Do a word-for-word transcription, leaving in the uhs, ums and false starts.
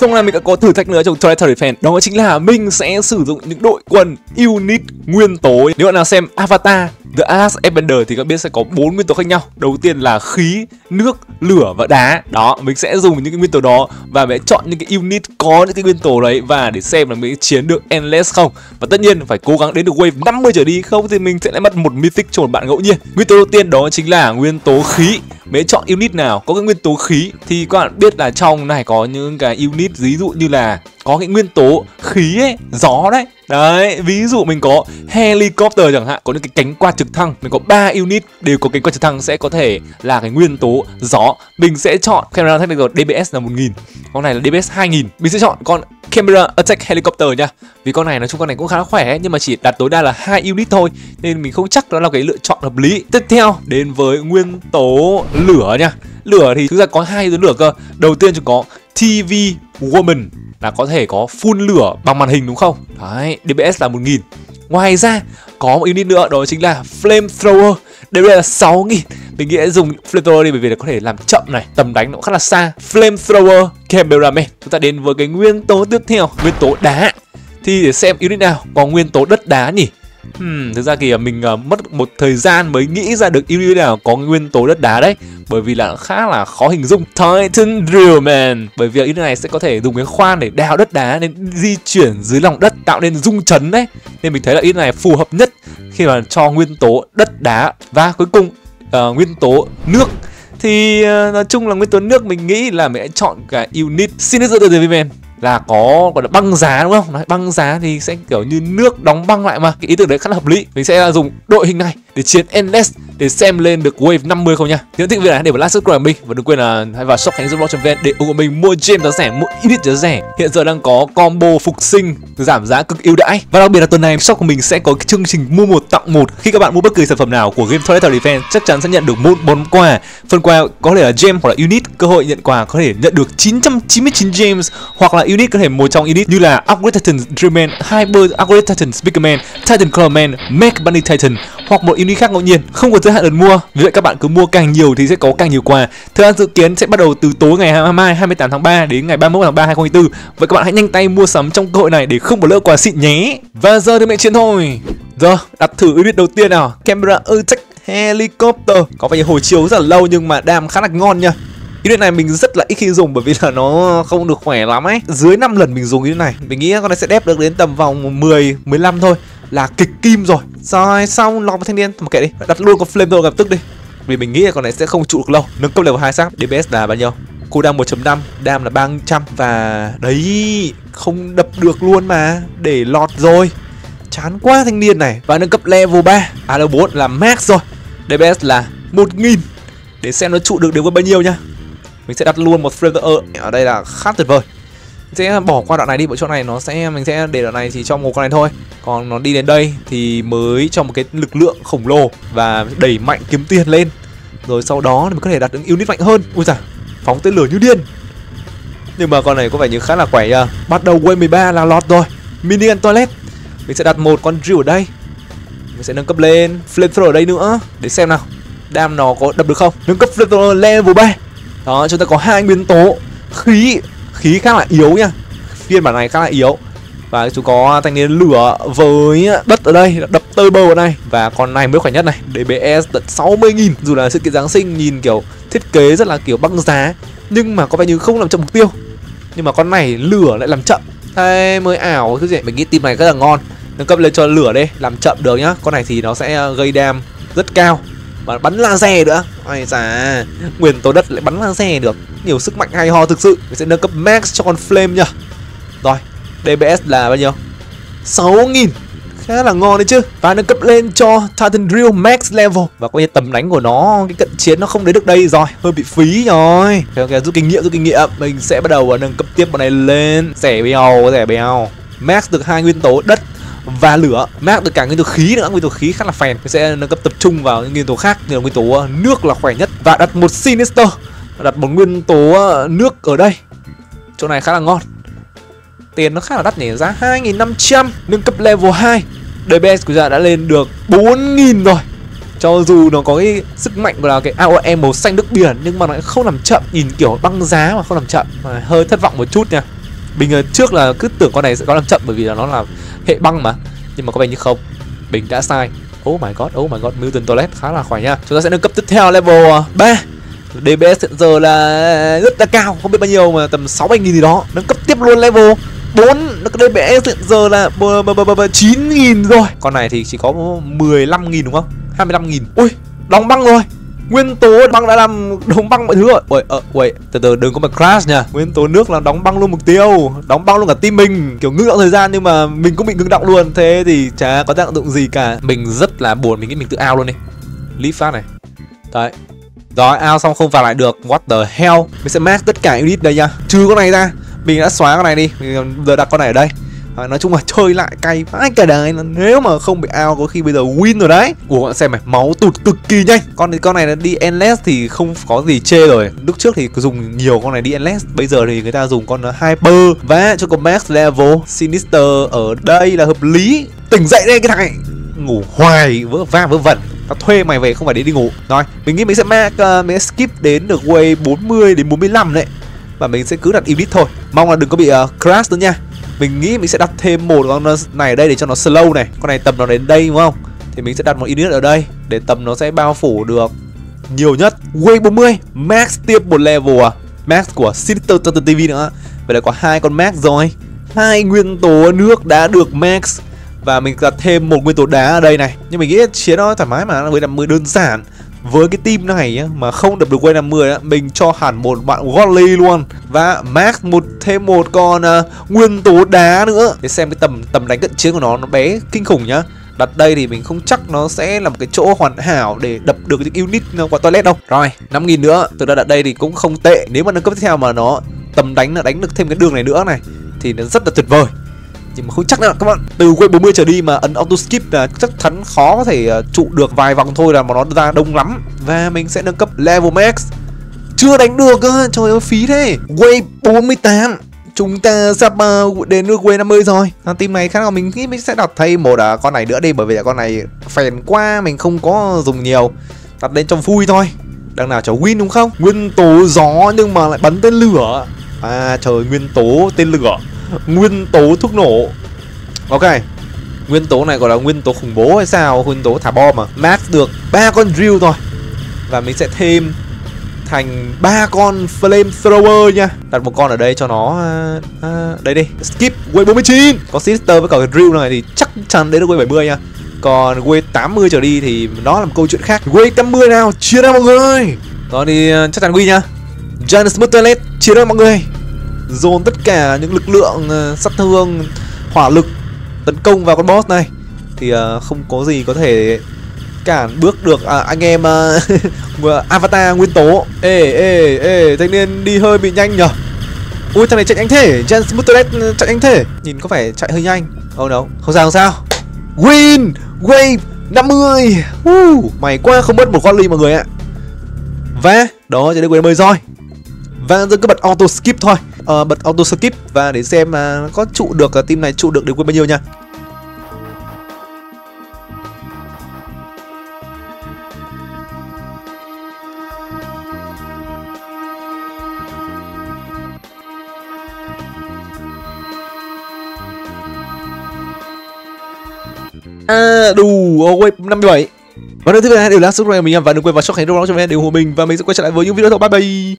Trong này mình đã có thử thách nữa trong Toiletary Defense, đó chính là mình sẽ sử dụng những đội quân unit nguyên tố. Nếu bạn nào xem Avatar The Last Airbender thì các biết sẽ có bốn nguyên tố khác nhau. Đầu tiên là khí, nước, lửa và đá. Đó, mình sẽ dùng những cái nguyên tố đó và mình sẽ chọn những cái unit có những cái nguyên tố đấy và để xem là mình chiến được Endless không. Và tất nhiên phải cố gắng đến được wave năm mươi trở đi, không thì mình sẽ lại mất một mythic cho một bạn ngẫu nhiên. Nguyên tố đầu tiên đó chính là nguyên tố khí. Mới chọn unit nào có cái nguyên tố khí thì các bạn biết là trong này có những cái unit ví dụ như là có cái nguyên tố khí ấy, gió đấy. Đấy, ví dụ mình có helicopter chẳng hạn, có những cái cánh quạt trực thăng. Mình có ba unit đều có cánh quạt trực thăng sẽ có thể là cái nguyên tố gió. Mình sẽ chọn camera technical đê bê ét là một nghìn. Con này là đê bê ét hai nghìn. Mình sẽ chọn con camera attack helicopter nha. Vì con này nói chung con này cũng khá là khỏe nhưng mà chỉ đặt tối đa là hai unit thôi nên mình không chắc đó là cái lựa chọn hợp lý. Tiếp theo đến với nguyên tố lửa nha. Lửa thì thực ra có hai thứ lửa cơ. Đầu tiên chúng có ti vi Woman là có thể có phun lửa bằng màn hình đúng không? Đấy, đê bê ét là một nghìn. Ngoài ra có một unit nữa đó chính là Flamethrower. đê bê ét là sáu nghìn. Mình nghĩ dùng Flamethrower đi bởi vì là có thể làm chậm này, tầm đánh nó cũng khá là xa. Flamethrower Cameraman. Chúng ta đến với cái nguyên tố tiếp theo, nguyên tố đá. Thì để xem unit nào có nguyên tố đất đá nhỉ? Hmm, thực ra thì mình uh, mất một thời gian mới nghĩ ra được unit nào có nguyên tố đất đá đấy. Bởi vì là khá là khó hình dung. Titan Drillman. Bởi vì unit này sẽ có thể dùng cái khoan để đào đất đá nên di chuyển dưới lòng đất tạo nên rung chấn đấy. Nên mình thấy là unit này phù hợp nhất khi mà cho nguyên tố đất đá. Và cuối cùng uh, nguyên tố nước. Thì uh, nói chung là nguyên tố nước mình nghĩ là mình sẽ chọn cái unit Sinister Devilman là có gọi là băng giá đúng không? Đấy, băng giá thì sẽ kiểu như nước đóng băng lại mà. Cái ý tưởng đấy khá là hợp lý. Mình sẽ dùng đội hình này để chiến Endless để xem lên được wave năm mươi không nha. Nếu thích video này hãy để một like subscribe mình và đừng quên là hãy vào shop khánh vlog chấm vn để ủng hộ mình mua gem giá rẻ, mua unit giá rẻ. Hiện giờ đang có combo phục sinh giảm giá cực ưu đãi. Và đặc biệt là tuần này shop của mình sẽ có chương trình mua một tặng một. Khi các bạn mua bất kỳ sản phẩm nào của game Toiletary Defense chắc chắn sẽ nhận được một món quà. Phần quà có thể là gem hoặc là unit. Cơ hội nhận quà có thể nhận được chín trăm chín mươi chín gems hoặc là unit có thể một trong unit như là Upgrade Titan Drillman, Hyper Upgrade Titan Speakerman, Titan Colorman, Mech Bunny Titan hoặc một unit khác ngẫu nhiên, không có giới hạn lần mua. Vì vậy các bạn cứ mua càng nhiều thì sẽ có càng nhiều quà. Thời gian dự kiến sẽ bắt đầu từ tối ngày hai mươi hai, hai mươi tám tháng ba đến ngày ba mươi mốt tháng ba hai nghìn không trăm hai mươi tư. Vậy các bạn hãy nhanh tay mua sắm trong cơ hội này để không bỏ lỡ quà xịn nhé. Và giờ thì mẹ chiến thôi. Giờ đặt thử unit đầu tiên nào, Camera Attack Helicopter. Có vẻ như hồi chiếu rất là lâu nhưng mà đam khá là ngon nha. Unit này mình rất là ít khi dùng bởi vì là nó không được khỏe lắm ấy. Dưới năm lần mình dùng unit này, mình nghĩ con này sẽ đép được đến tầm vòng mười, mười lăm thôi là kịch kim rồi. Rồi xong lọt vào thanh niên, mà kệ đi, đặt luôn con Flamethrower lập tức đi. Vì mình nghĩ là con này sẽ không trụ được lâu. Nâng cấp level hai xác, đê bê ét là bao nhiêu? Cooldown một chấm năm, dam là ba trăm. Và đấy, không đập được luôn mà. Để lọt rồi. Chán quá thanh niên này. Và nâng cấp level ba, à level bốn là max rồi. đê bê ét là một nghìn. Để xem nó trụ được đến với bao nhiêu nha. Mình sẽ đặt luôn một Flamethrower ở đây là khá tuyệt vời. Mình sẽ bỏ qua đoạn này đi, bộ chỗ này nó sẽ mình sẽ để đoạn này chỉ cho một con này thôi. Còn nó đi đến đây thì mới cho một cái lực lượng khổng lồ và đẩy mạnh kiếm tiền lên. Rồi sau đó thì mình có thể đặt những unit mạnh hơn. Ui giời, phóng tên lửa như điên. Nhưng mà con này có vẻ như khá là khỏe nha. Bắt đầu wave mười ba là lọt rồi. Minigun toilet. Mình sẽ đặt một con drill ở đây. Mình sẽ nâng cấp lên Flamethrower ở đây nữa để xem nào. Đam nó có đập được không? Nâng cấp Flamethrower level ba. Đó, chúng ta có hai nguyên tố khí. Khí khá là yếu nha. Phiên bản này khá là yếu. Và chúng có thanh niên lửa với đất ở đây, đập tơi bầu ở đây. Và con này mới khỏe nhất này, đê bê ét tận sáu mươi nghìn. Dù là sự kiện Giáng sinh nhìn kiểu thiết kế rất là kiểu băng giá, nhưng mà có vẻ như không làm chậm mục tiêu. Nhưng mà con này lửa lại làm chậm. Đây mới ảo cái gì. Mình nghĩ team này rất là ngon. Nâng cấp lên cho lửa đây, làm chậm được nhá. Con này thì nó sẽ gây đam rất cao. Và bắn laser nữa. Ôi da, nguyên tố đất lại bắn laser được. Nhiều sức mạnh hay ho thực sự. Mình sẽ nâng cấp max cho con Flame nhá. Rồi, đê bê ét là bao nhiêu? sáu nghìn. Khá là ngon đấy chứ. Và nâng cấp lên cho Titan Drill max level. Và có như tầm đánh của nó, cái cận chiến nó không đến được đây rồi. Hơi bị phí rồi. Ok, ok, rút kinh nghiệm, rút kinh nghiệm. Mình sẽ bắt đầu nâng cấp tiếp bọn này lên. Rẻ bèo, rẻ bèo. Max được hai nguyên tố đất và lửa, max được cả nguyên tố khí nữa. Nguyên tố khí khá là phèn. Mình sẽ nâng cấp tập trung vào những nguyên tố khác, như là nguyên tố nước là khỏe nhất. Và đặt một Sinister, đặt một nguyên tố nước ở đây. Chỗ này khá là ngon. Tiền nó khá là đắt nhỉ, giá hai nghìn năm trăm. Nâng cấp level hai, đê bê ét của chúng đã lên được bốn nghìn rồi. Cho dù nó có cái sức mạnh là cái a o e màu xanh nước biển, nhưng mà nó không làm chậm. Nhìn kiểu băng giá mà không làm chậm, mà hơi thất vọng một chút nha. Mình uh, trước là cứ tưởng con này sẽ có làm chậm bởi vì là nó là hệ băng mà, nhưng mà có vẻ như không, mình đã sai. Oh my god, oh my god, Mutant Toilet khá là khỏe nha. Chúng ta sẽ nâng cấp tiếp theo level ba. đê pê ét hiện giờ là rất là cao, không biết bao nhiêu mà tầm sáu bảy nghìn gì đó. Nâng cấp tiếp luôn level bốn, đê pê ét hiện giờ là chín nghìn rồi. Con này thì chỉ có mười lăm nghìn đúng không? hai mươi lăm nghìn. Ui, đóng băng rồi. Nguyên tố băng đã làm đóng băng mọi thứ rồi. Ui, ờ, ui, từ từ đừng có mà crash nha. Nguyên tố nước là đóng băng luôn mục tiêu, đóng băng luôn cả team mình, kiểu ngưng động thời gian nhưng mà mình cũng bị ngưng động luôn. Thế thì chả có tác dụng gì cả. Mình rất là buồn, mình nghĩ mình tự out luôn đi. Leave phát này. Đấy. Rồi, out xong không vào lại được. What the hell. Mình sẽ max tất cả unit đây nha. Trừ con này ra. Mình đã xóa con này đi. Mình giờ đặt con này ở đây. À, nói chung là chơi lại cay vãi cả đời. Nếu mà không bị out có khi bây giờ win rồi đấy. Ủa bạn xem này, máu tụt cực kỳ nhanh. Con con này nó đi endless thì không có gì chê rồi. Lúc trước thì cứ dùng nhiều con này đi endless, bây giờ thì người ta dùng con hyper và cho con max level. Sinister ở đây là hợp lý. Tỉnh dậy đây cái thằng này, ngủ hoài vớ va vớ vẩn. Tao thuê mày về không phải để đi ngủ. Rồi, mình nghĩ mình sẽ max, uh, mình sẽ skip đến được wave bốn mươi đến bốn mươi lăm đấy. Và mình sẽ cứ đặt unit thôi. Mong là đừng có bị uh, crash nữa nha. Mình nghĩ mình sẽ đặt thêm một con này ở đây để cho nó slow này. Con này tầm nó đến đây đúng không? Thì mình sẽ đặt một unit ở đây để tầm nó sẽ bao phủ được nhiều nhất. Wave bốn mươi, max tiếp một level à. Max của Sinister ti vi nữa. Vậy là có hai con max rồi. Hai nguyên tố nước đã được max. Và mình đặt thêm một nguyên tố đá ở đây này. Nhưng mình nghĩ chiến nó thoải mái mà, với năm mươi đơn giản. Với cái team này á, mà không đập được wave năm mươi á, mình cho hẳn một bạn Godly luôn. Và max một thêm một con uh, nguyên tố đá nữa. Để xem cái tầm tầm đánh cận chiến của nó nó bé kinh khủng nhá. Đặt đây thì mình không chắc nó sẽ là một cái chỗ hoàn hảo để đập được những unit qua toilet đâu. Rồi, năm nghìn nữa, từ đó đặt đây thì cũng không tệ. Nếu mà nâng cấp tiếp theo mà nó tầm đánh là đánh được thêm cái đường này nữa này thì nó rất là tuyệt vời. Nhưng mà không chắc nữa các bạn. Từ wave bốn mươi trở đi mà ấn auto skip là chắc chắn khó có thể uh, trụ được vài vòng thôi là mà nó ra đông lắm. Và mình sẽ nâng cấp level max. Chưa đánh được cơ, trời ơi phí thế. Wave bốn mươi tám. Chúng ta sắp uh, đến được wave năm mươi rồi. À, team này khá là mình nghĩ mình sẽ đặt thêm một uh, con này nữa đi. Bởi vì là con này phèn quá, mình không có dùng nhiều. Đặt lên trong vui thôi. Đằng nào cháu win đúng không? Nguyên tố gió nhưng mà lại bắn tên lửa. À trời, nguyên tố tên lửa, nguyên tố thuốc nổ. Ok, nguyên tố này gọi là nguyên tố khủng bố hay sao? Nguyên tố thả bom mà. Max được ba con drill thôi. Và mình sẽ thêm thành ba con flamethrower nha. Đặt một con ở đây cho nó à, à, đây đi. Skip wave bốn mươi chín. Có sister với cả cái drill này thì chắc chắn đến được wave bảy mươi nha. Còn wave tám mươi trở đi thì nó là một câu chuyện khác. Wave tám mươi nào, chia ra mọi người. Rồi thì chắc chắn win nha. Giant Toilet, chia ra mọi người. Dồn tất cả những lực lượng uh, sát thương, hỏa lực tấn công vào con boss này thì uh, không có gì có thể cản bước được à, anh em uh, avatar nguyên tố. Ê ê ê, thanh niên đi hơi bị nhanh nhở. Ui thằng này chạy nhanh thế, Giant Toilet chạy nhanh thế. Nhìn có vẻ chạy hơi nhanh. Oh no, không sao không sao. Win wave năm mươi. uh, Mày quá, không mất một con ly mọi người ạ. Và đó chỉ đến wave năm mươi rồi. Và giờ cứ bật auto skip thôi. Uh, bật auto skip và để xem là uh, có trụ được uh, team này trụ được đến bao nhiêu nha. À đủ, oh, wave năm mươi bảy. Và đừng thứ hai đều là subscribe mình và đừng quên vào shop hành động cho mình để ủng hộ mình và mình sẽ quay trở lại với những video sau. Bye bye.